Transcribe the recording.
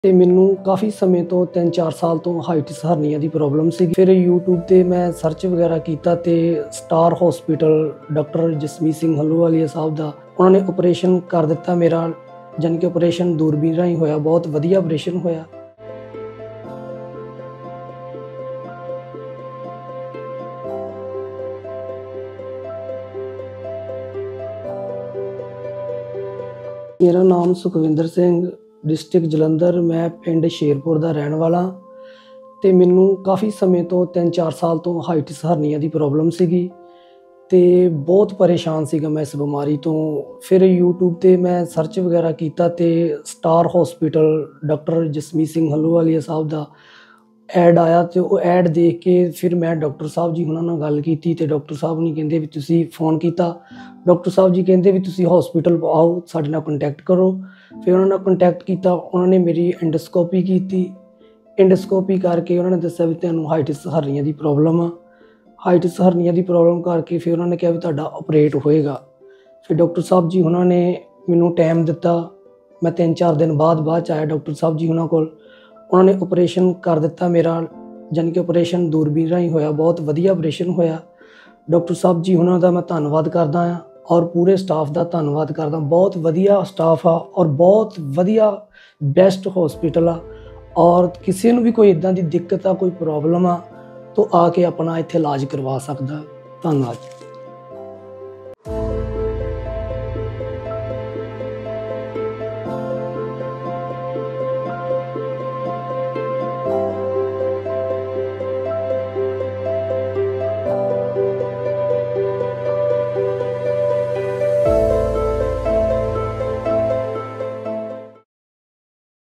ਤੇ ਮੈਨੂੰ ਕਾਫੀ ਸਮੇਂ ਤੋਂ 3-4 ਸਾਲ ਤੋਂ ਹਾਈਟਿਸ ਹਰਨੀਆ ਦੀ ਪ੍ਰੋਬਲਮ ਸੀ। ਫਿਰ YouTube ਤੇ ਮੈਂ ਸਰਚ ਵਗੈਰਾ ਕੀਤਾ ਤੇ star hospital doctor Jasmeet Singh Ahluwalia Sahib ਦਾ ਉਹਨਾਂ ਨੇ ਆਪਰੇਸ਼ਨ ਕਰ ਦਿੱਤਾ ਮੇਰਾ, ਜਾਣੀ ਕਿ ਆਪਰੇਸ਼ਨ ਦੂਰਬੀਨ ਰਾਹੀਂ ਹੋਇਆ, ਬਹੁਤ ਵਧੀਆ ਆਪਰੇਸ਼ਨ ਹੋਇਆ। ਮੇਰਾ ਨਾਮ ਸੁਖਵਿੰਦਰ ਸਿੰਘ, डिस्ट्रिक्ट जलंधर, मैं पिंड शेरपुर का रहने वाला। तो मैनू काफ़ी समय तो 3-4 साल तो हाइटिस हरनिया की प्रॉब्लम सी ते बहुत परेशान सीगा मैं इस बीमारी तो। फिर यूट्यूब ते मैं सर्च वगैरह किया तो star hospital doctor Jasmeet Singh Ahluwalia Sahib का ऐड आया तो वो ऐड देख के फिर मैं डॉक्टर साहब जी उन्होंने गल की तो डॉक्टर साहब ने कहते भी तुसी फोन किया। डॉक्टर साहब जी कहते भी तुसी हॉस्पिटल आओ, साडे नाल कंटैक्ट करो। फिर उन्होंने कंटैक्ट किया, उन्होंने मेरी एंडोस्कोपी की। एंडोस्कोपी करके उन्होंने दस्या भी तुहानूं हाइटिस हरनिया की प्रॉब्लम आ। हाइटिस हरनिया की प्रॉब्लम करके फिर उन्होंने कहा भी तुहाडा ऑपरेट होएगा। फिर डॉक्टर साहब जी उन्होंने मैनूं टाइम दिता, मैं 3-4 दिन बाद आया डॉक्टर साहब जी उन्होंने कोल। उन्होंने ऑपरेशन कर दिता मेरा, जानी कि ऑपरेशन दूरबीन राहीं होया, बहुत वधिया ऑपरेशन होया। डॉक्टर साहब जी उन्होंने दा मैं धन्नवाद करदा हां और पूरे स्टाफ का धन्नवाद करदा। बहुत वधिया स्टाफ आ और बहुत वधिया बेस्ट हॉस्पिटल आ। और किसी नूं भी कोई इदां दी दिक्कत आ, कोई प्रॉब्लम आ तो आके अपना इत्थे इलाज करवा सकदा। धन्नवाद।